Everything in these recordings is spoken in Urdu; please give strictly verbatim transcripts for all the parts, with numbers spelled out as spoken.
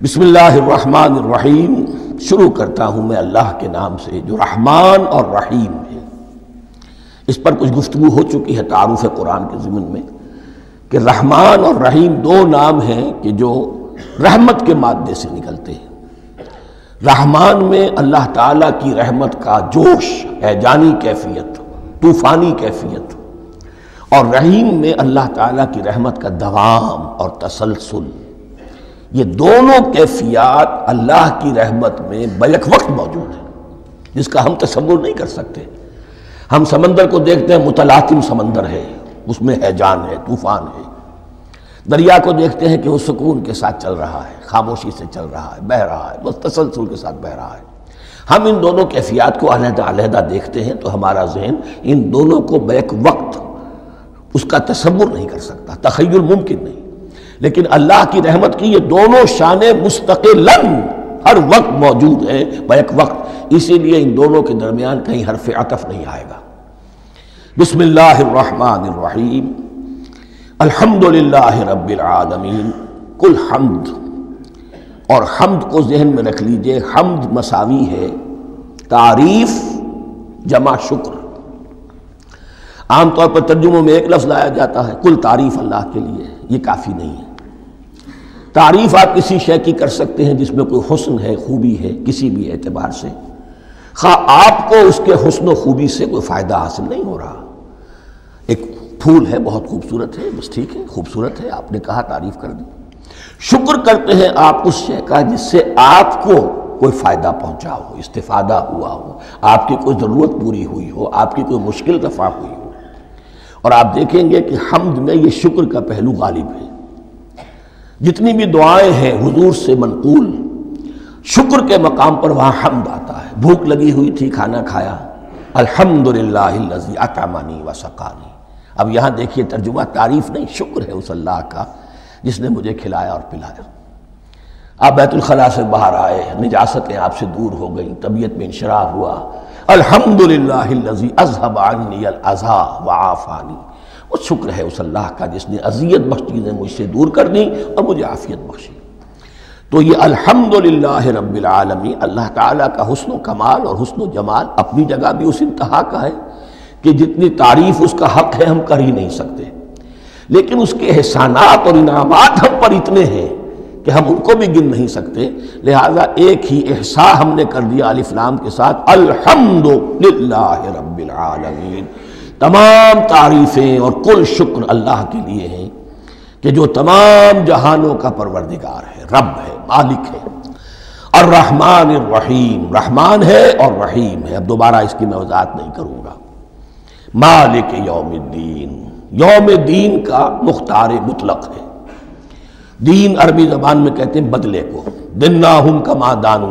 بسم اللہ الرحمن الرحیم، شروع کرتا ہوں میں اللہ کے نام سے جو رحمان اور رحیم ہے۔ اس پر کچھ گفتگو ہو چکی ہے تعارف قرآن کے ضمن میں کہ رحمان اور رحیم دو نام ہیں کہ جو رحمت کے مادے سے نکلتے ہیں۔ رحمان میں اللہ تعالیٰ کی رحمت کا جوش، ہیجانی کیفیت، طوفانی کیفیت، اور رحیم میں اللہ تعالیٰ کی رحمت کا دوام اور تسلسل۔ یہ دونوں کیفیات اللہ کی رحمت میں بیک وقت موجود ہیں، جس کا ہم تصور نہیں کر سکتے۔ ہم سمندر کو دیکھتے ہیں، متلاطم سمندر ہے، اس میں ہیجان ہے، طوفان ہے۔ دریا کو دیکھتے ہیں کہ وہ سکون کے ساتھ چل رہا ہے، خاموشی سے چل رہا ہے، بہہ رہا ہے، بس تسلسل کے ساتھ بہہ رہا ہے۔ ہم ان دونوں کیفیات کو علیحدہ علیحدہ دیکھتے ہیں تو ہمارا ذہن ان دونوں کو بیک وقت اس کا تصور نہیں کر سکتا، تخیل ممکن نہیں۔ لیکن اللہ کی رحمت کی یہ دونوں شانیں مستقلاً ہر وقت موجود ہیں، بیک وقت، اسی لیے ان دونوں کے درمیان کہیں حرف عطف نہیں آئے گا۔ بسم اللہ الرحمن الرحیم، الحمدللہ رب العالمین۔ کل حمد، اور حمد کو ذہن میں رکھ لیجئے، حمد مساوی ہے تعریف جمع شکر۔ عام طور پر ترجموں میں ایک لفظ لایا جاتا ہے، کل تعریف اللہ کے لیے، یہ کافی نہیں ہے۔ تعریف آپ کسی شے کی کر سکتے ہیں جس میں کوئی حسن ہے، خوبی ہے، کسی بھی اعتبار سے، خواہ آپ کو اس کے حسن و خوبی سے کوئی فائدہ حاصل نہیں ہو رہا۔ ایک پھول ہے، بہت خوبصورت ہے، بس ٹھیک ہے، خوبصورت ہے، آپ نے کہا، تعریف کر دی۔ شکر کرتے ہیں آپ اس شے کا جس سے آپ کو کوئی فائدہ پہنچا ہو، استفادہ ہوا ہو، آپ کی کوئی ضرورت پوری ہوئی ہو، آپ کی کوئی مشکل رفع ہوئی ہو۔ اور آپ دیکھیں گے کہ حمد میں یہ شکر کا پہلو غالب ہے۔ جتنی بھی دعائیں ہیں حضور سے منقول، شکر کے مقام پر وہاں حمد آتا ہے۔ بھوک لگی ہوئی تھی، کھانا کھایا، الحمدللہ الذی اطعمنی وسقانی۔ اب یہاں دیکھیے ترجمہ، تعریف نہیں، شکر ہے اس اللہ کا جس نے مجھے کھلایا اور پلایا۔ آپ بیت الخلاء سے باہر آئے، نجاستیں آپ سے دور ہو گئیں، طبیعت میں انشراح ہوا، الحمدللہ الذی اذھب عنی الاذی وعافانی۔ وہ شکر ہے اس اللہ کا جس نے اذیت بخش چیزیں مجھ سے دور کر دیں اور مجھے عافیت بخشی۔ تو یہ الحمدللہ رب العالمین، اللہ تعالیٰ کا حسن و کمال اور حسن و جمال اپنی جگہ بھی اس انتہا کا ہے کہ جتنی تعریف اس کا حق ہے ہم کر ہی نہیں سکتے، لیکن اس کے احسانات اور انعامات ہم پر اتنے ہیں کہ ہم ان کو بھی گن نہیں سکتے۔ لہٰذا ایک ہی احصاء ہم نے کر دیا الف لام کے ساتھ، الحمدللہ رب العالمین۔ تمام تعریفیں اور کل شکر اللہ کے لیے ہیں کہ جو تمام جہانوں کا پروردگار ہے، رب ہے، مالک ہے۔ الرحمن الرحیم، رحمان ہے اور رحیم ہے۔ اب دوبارہ اس کی میں وضاحت نہیں کروں گا۔ مالک یوم الدین، یوم دین کا مختار مطلق ہے۔ دین عربی زبان میں کہتے ہیں بدلے کو، دناہم کما دانو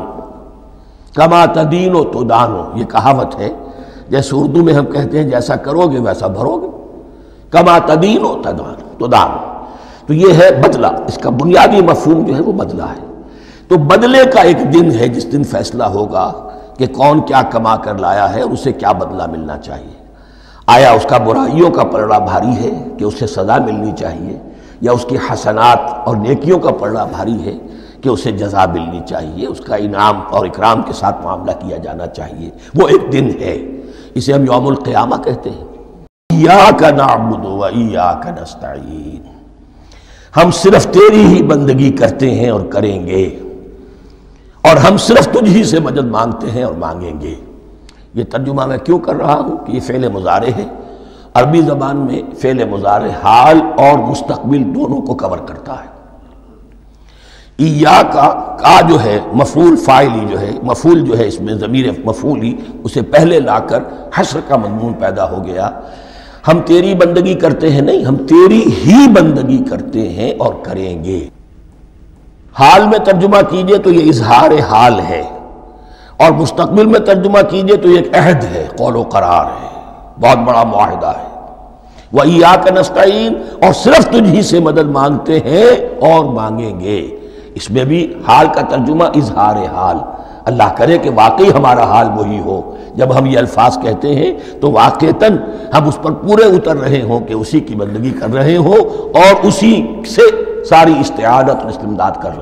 کما تدینو تو دانو، یہ کہاوت ہے۔ جیسے اردو میں ہم کہتے ہیں جیسا کرو گے ویسا بھرو گے، کما تدینو تو دانو، تو یہ ہے بدلہ۔ اس کا بنیادی مفہوم جو ہے وہ بدلہ ہے۔ تو بدلے کا ایک دن ہے جس دن فیصلہ ہوگا کہ کون کیا کما کر لایا ہے اور اسے کیا بدلہ ملنا چاہیے۔ آیا اس کا برائیوں کا پلڑا بھاری ہے کہ اسے سزا ملنی چاہیے، یا اس کی حسنات اور نیکیوں کا پلڑا بھاری ہے کہ اسے جزا ملنی چاہیے، اس کا انعام اور اکرام کے ساتھ معاملہ کیا جانا چاہیے۔ وہ ایک دن ہے، اسے ہم یوم القیامہ کہتے ہیں۔ ایاک نعبد و ایاک نستعین، ہم صرف تیری ہی بندگی کرتے ہیں اور کریں گے، اور ہم صرف تجھ ہی سے مدد مانگتے ہیں اور مانگیں گے۔ یہ ترجمہ میں کیوں کر رہا ہوں کہ یہ فعل مضارع ہے۔ عربی زبان میں فعل مضارع حال اور مستقبل دونوں کو کور کرتا ہے۔ ایاک کا جو ہے مفعول فاعلی جو ہے، مفعول جو ہے اس میں ضمیر مفعولی، اسے پہلے لا کر حشر کا مضمون پیدا ہو گیا۔ ہم تیری بندگی کرتے ہیں نہیں، ہم تیری ہی بندگی کرتے ہیں اور کریں گے۔ حال میں ترجمہ کیجئے تو یہ اظہار حال ہے، اور مستقبل میں ترجمہ کیجئے تو یہ ایک عہد ہے، قول و قرار ہے، بہت بڑا معاہدہ ہے۔ وَإِيَّاكَ نَسْتَعِينُ، اور صرف تجھ ہی سے مدد مانگتے ہیں اور مانگیں گے۔ اس میں بھی حال کا ترجمہ اظہار حال، اللہ کرے کہ واقعی ہمارا حال وہی ہو۔ جب ہم یہ الفاظ کہتے ہیں تو واقعتاً ہم اس پر پورے اتر رہے ہوں کہ اسی کی بندگی کر رہے ہوں اور اسی سے ساری استعانت اور استمداد کر رہے ہیں۔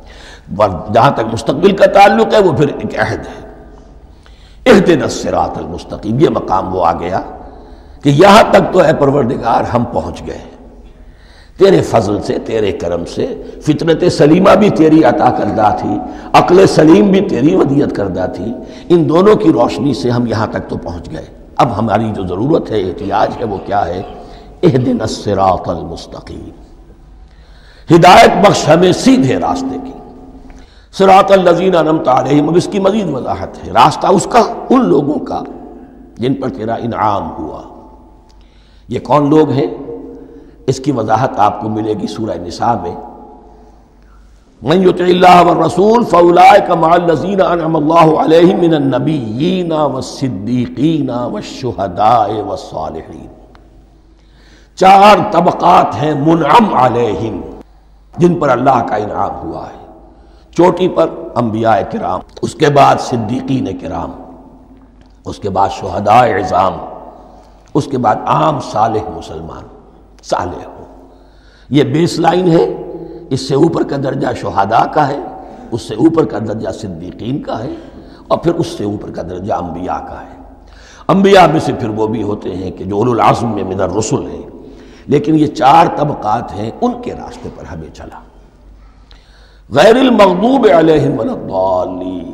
جہاں تک مستقبل کا تعلق ہے وہ پھر ایک عہد ہے، اہدنا الصراط المستقیم، یہ مقام وہ آ گیا کہ یہاں تک تو اے پروردگار ہم پہنچ گئے، تیرے فضل سے، تیرے کرم سے، فطرت سلیمہ بھی تیری عطا کردہ تھی، عقل سلیم بھی تیری ودیعت کردہ تھی، ان دونوں کی روشنی سے ہم یہاں تک تو پہنچ گئے۔ اب ہماری جو ضرورت ہے، احتیاج ہے، وہ کیا ہے؟ اہدنا الصراط المستقیم، ہدایت بخش ہمیں سیدھے راستے کی۔ صراط الذین انعمت علیہم، اب اس کی مزید وضاحت ہے، راستہ اس کا ان لوگوں کا جن پر تیرا انعام ہوا۔ یہ کون لوگ ہیں؟ اس کی وضاحت آپ کو ملے گی سورہ نساء میں، من یطع اللہ والرسول فاولئک مع الذین انعم اللہ علیہم من النبیین والصدیقین والشہداء والصالحین۔ چار طبقات ہیں منعم علیہم، جن پر اللہ کا انعام ہوا ہے۔ چوٹی پر انبیاء کرام، اس کے بعد صدیقین کرام، اس کے بعد شہداء عظام، اس کے بعد عام صالح مسلمان، صالح ہو۔ یہ بیس لائن ہے، اس سے اوپر کا درجہ شہداء کا ہے، اس سے اوپر کا درجہ صدیقین کا ہے، اور پھر اس سے اوپر کا درجہ انبیاء کا ہے۔ انبیاء میں سے پھر وہ بھی ہوتے ہیں کہ جو اولو العزم میں من الرسل ہیں، لیکن یہ چار طبقات ہیں، ان کے راستے پر ہمیں چلا۔ غیر المغضوب علیہم ولا الضالین،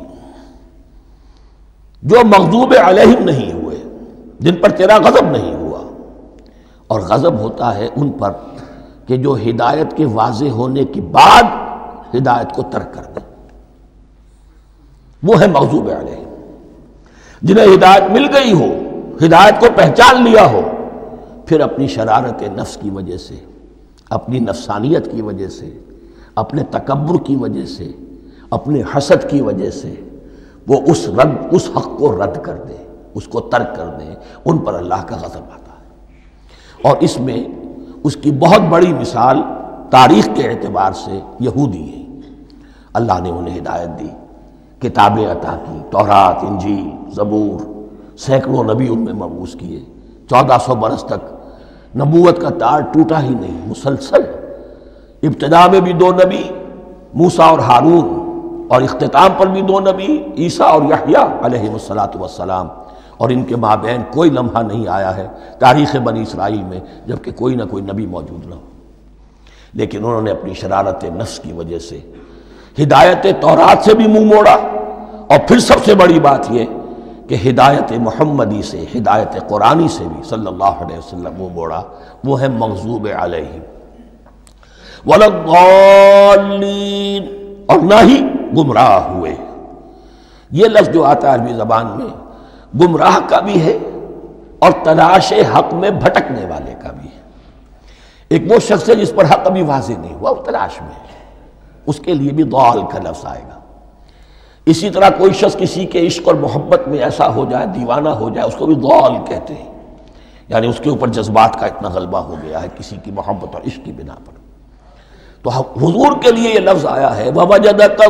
جو مغضوب علیہم نہیں ہوئے، جن پر تیرا غضب نہیں ہوا، اور غضب ہوتا ہے ان پر کہ جو ہدایت کے واضح ہونے کے بعد ہدایت کو ترک کر دیں، وہ ہے مغضوب علیہم۔ جنہیں ہدایت مل گئی ہو، ہدایت کو پہچان لیا ہو، پھر اپنی شرارت نفس کی وجہ سے، اپنی نفسانیت کی وجہ سے، اپنے تکبر کی وجہ سے، اپنے حسد کی وجہ سے وہ اس رد اس حق کو رد کر دیں، اس کو ترک کر دیں، ان پر اللہ کا غضب آتا ہے۔ اور اس میں اس کی بہت بڑی مثال تاریخ کے اعتبار سے یہودی ہیں۔ اللہ نے انہیں ہدایت دی، کتابیں عطا کی، تورات، انجیل، زبور، سینکڑوں نبی ان میں مبعوث کیے، چودہ سو برس تک نبوت کا تار ٹوٹا ہی نہیں، مسلسل۔ ابتدا میں بھی دو نبی، موسیٰ اور ہارون، اور اختتام پر بھی دو نبی، عیسیٰ اور یحییٰ علیہ الصلاۃ والسلام، اور ان کے مابین کوئی لمحہ نہیں آیا ہے تاریخ بنی اسرائیل میں جبکہ کوئی نہ کوئی نبی موجود نہ ہو۔ لیکن انہوں نے اپنی شرارت نفس کی وجہ سے ہدایت تورات سے بھی منہ موڑا، اور پھر سب سے بڑی بات یہ کہ ہدایت محمدی سے، ہدایت قرآنی سے بھی صلی اللہ علیہ وسلم منہ موڑا، وہ ہے مغضوب علیہم ولا الضالین، اور نہ ہی گمراہ ہوئے۔ یہ لفظ جو آتا ہے عربی زبان میں، گمراہ کا بھی ہے اور تلاش حق میں بھٹکنے والے کا بھی ہے۔ ایک وہ شخص ہے جس پر حق ابھی واضح نہیں ہوا، وہ تلاش میں ہے، اس کے لیے بھی ضال کا لفظ آئے گا۔ اسی طرح کوئی شخص کسی کے عشق اور محبت میں ایسا ہو جائے، دیوانہ ہو جائے، اس کو بھی ضال کہتے ہیں، یعنی اس کے اوپر جذبات کا اتنا غلبہ ہو گیا ہے کسی کی محبت اور عشق کی بنا پر۔ تو حضور کے لیے یہ لفظ آیا ہے وَوَجَدَكَ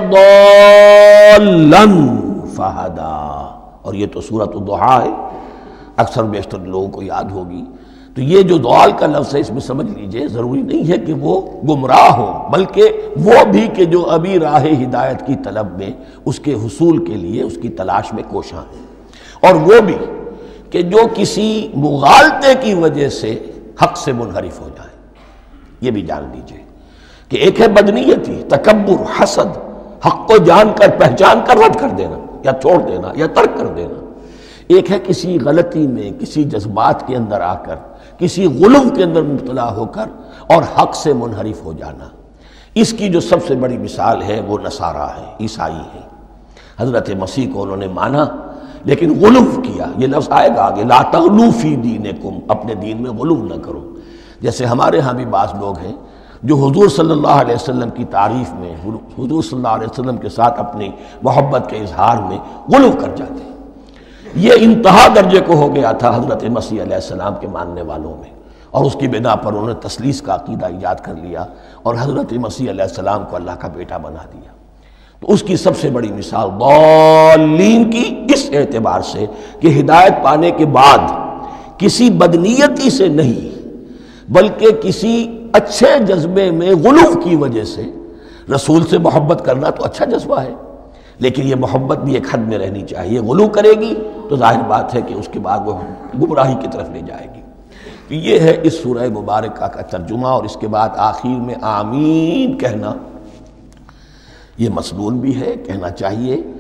ضَالًّا فَهَدَىٰ، اور یہ تو سورۃ الضحیٰ ہے، اکثر بیشتر لوگوں کو یاد ہوگی۔ تو یہ جو ضال کا لفظ ہے، اس میں سمجھ لیجئے ضروری نہیں ہے کہ وہ گمراہ ہو، بلکہ وہ بھی کہ جو ابھی راہ ہدایت کی طلب میں، اس کے حصول کے لیے اس کی تلاش میں کوشاں ہیں، اور وہ بھی کہ جو کسی مغالطے کی وجہ سے حق سے منحرف ہو جائے۔ یہ بھی جان لیجئے کہ ایک ہے بدنیتی، تکبر، حسد، حق کو جان کر پہچان کر رد کر دینا یا چھوڑ دینا یا ترک کر دینا۔ ایک ہے کسی غلطی میں، کسی جذبات کے اندر آ کر، کسی غلو کے اندر مبتلا ہو کر اور حق سے منحرف ہو جانا۔ اس کی جو سب سے بڑی مثال ہے وہ نصارہ ہے، عیسائی ہے۔ حضرت مسیح کو انہوں نے مانا لیکن غلو کیا، یہ لفظ آئے گا آگے، لا تغلو فی دینکم، اپنے دین میں غلو نہ کرو۔ جیسے ہمارے ہاں بھی بعض لوگ ہیں جو حضور صلی اللہ علیہ وسلم کی تعریف میں، حضور صلی اللہ علیہ وسلم کے ساتھ اپنی محبت کے اظہار میں غلو کر جاتے ہیں۔ یہ انتہا درجے کو ہو گیا تھا حضرت مسیح علیہ السلام کے ماننے والوں میں، اور اس کی بنا پر انہوں نے تثلیث کا عقیدہ ایجاد کر لیا اور حضرت مسیح علیہ السلام کو اللہ کا بیٹا بنا دیا۔ تو اس کی سب سے بڑی مثال ضالین کی اس اعتبار سے کہ ہدایت پانے کے بعد کسی بدنیتی سے نہیں بلکہ کسی اچھے جذبے میں غلو کی وجہ سے رسول سے محبت کرنا تو اچھا جذبہ ہے، لیکن یہ محبت بھی ایک حد میں رہنی چاہیے۔ غلو کرے گی تو ظاہر بات ہے کہ اس کے بعد وہ گمراہی کی طرف لے جائے گی۔ تو یہ ہے اس سورہ مبارکہ کا ترجمہ، اور اس کے بعد آخر میں آمین کہنا یہ مسنون بھی ہے، کہنا چاہیے۔